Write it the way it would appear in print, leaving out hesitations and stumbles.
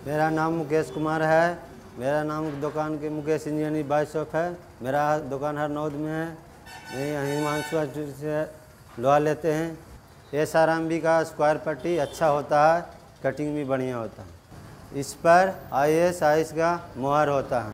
मेरा नाम मुकेश कुमार है। मेरा नाम दुकान के मुकेश इंजीनियरिंग बाई शॉप है। मेरा दुकान हरनौद में है। यहीं हिमांशु से लोहा लेते हैं। SRMB का स्क्वायर पट्टी अच्छा होता है, कटिंग भी बढ़िया होता है। इस पर IS का मुहर होता है।